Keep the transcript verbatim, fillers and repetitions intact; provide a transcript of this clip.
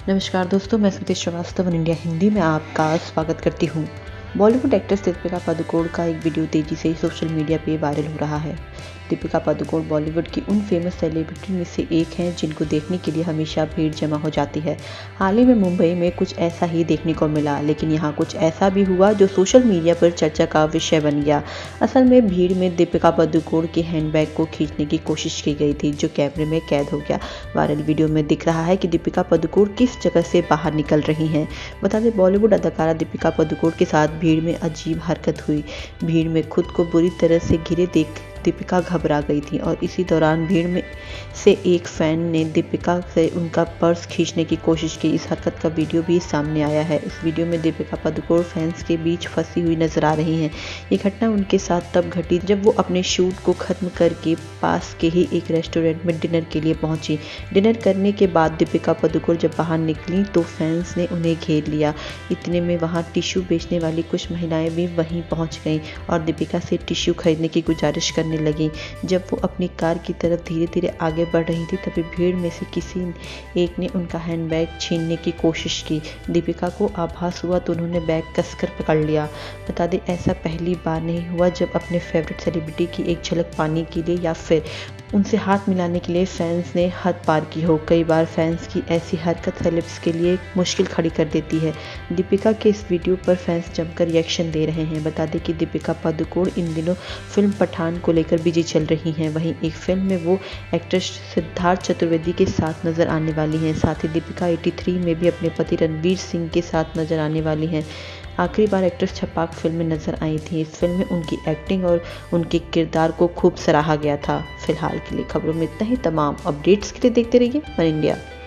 नमस्कार दोस्तों, मैं स्मृति श्रीवास्तव वन इंडिया हिंदी में आपका स्वागत करती हूँ। बॉलीवुड एक्ट्रेस दीपिका पादुकोण का एक वीडियो तेजी से सोशल मीडिया पे वायरल हो रहा है। दीपिका पादुकोण बॉलीवुड की उन फेमस सेलिब्रिटी में से एक हैं जिनको देखने के लिए हमेशा भीड़ जमा हो जाती है। हाल ही में मुंबई में कुछ ऐसा ही देखने को मिला, लेकिन यहाँ कुछ ऐसा भी हुआ जो सोशल मीडिया पर चर्चा का विषय बन गया। असल में भीड़ में दीपिका पादुकोण के हैंडबैग को खींचने की कोशिश की गई थी, जो कैमरे में कैद हो गया। वायरल वीडियो में दिख रहा है कि दीपिका पादुकोण किस जगह से बाहर निकल रही हैं। बता दें, बॉलीवुड अदाकारा दीपिका पादुकोण के साथ भीड़ में अजीब हरकत हुई। भीड़ में खुद को बुरी तरह से घिरे देख दीपिका घबरा गई थी और इसी दौरान भीड़ में से एक फैन ने दीपिका से उनका पर्स खींचने की कोशिश की। इस हरकत का वीडियो भी सामने आया है। इस वीडियो में दीपिका पादुकोण फैंस के बीच फंसी हुई नजर आ रही हैं। ये घटना उनके साथ तब घटी जब वो अपने शूट को खत्म करके पास के ही एक रेस्टोरेंट में डिनर के लिए पहुंची। डिनर करने के बाद दीपिका पादुकोण जब बाहर निकली तो फैंस ने उन्हें घेर लिया। इतने में वहां टिश्यू बेचने वाली कुछ महिलाएं भी वहीं पहुंच गईं और दीपिका से टिश्यू खरीदने की गुजारिश करने लगी। जब वो अपनी कार की तरफ धीरे धीरे आगे बढ़ रही थी, तभी भीड़ में से किसी एक ने उनका हैंडबैग छीनने की कोशिश की। दीपिका को आभास हुआ तो उन्होंने बैग कसकर पकड़ लिया। बता दें, ऐसा पहली बार नहीं हुआ जब अपने फेवरेट सेलिब्रिटी की एक झलक पाने के लिए या फिर उनसे हाथ मिलाने के लिए फैंस ने हद पार की हो। कई बार फैंस की ऐसी हरकत सेलेब्स के लिए मुश्किल खड़ी कर देती है। दीपिका के इस वीडियो पर फैंस जमकर रिएक्शन दे रहे हैं। बता दें कि दीपिका पादुकोण इन दिनों फिल्म पठान को लेकर बिजी चल रही हैं। वहीं एक फिल्म में वो एक्ट्रेस सिद्धार्थ चतुर्वेदी के साथ नजर आने वाली हैं। साथ ही दीपिका तिरासी में भी अपने पति रणवीर सिंह के साथ नजर आने वाली हैं। आखिरी बार एक्ट्रेस छपाक फिल्म में नजर आई थी। इस फिल्म में उनकी एक्टिंग और उनके किरदार को खूब सराहा गया था। फिलहाल के लिए खबरों में इतना ही। तमाम अपडेट्स के लिए देखते रहिए वन इंडिया।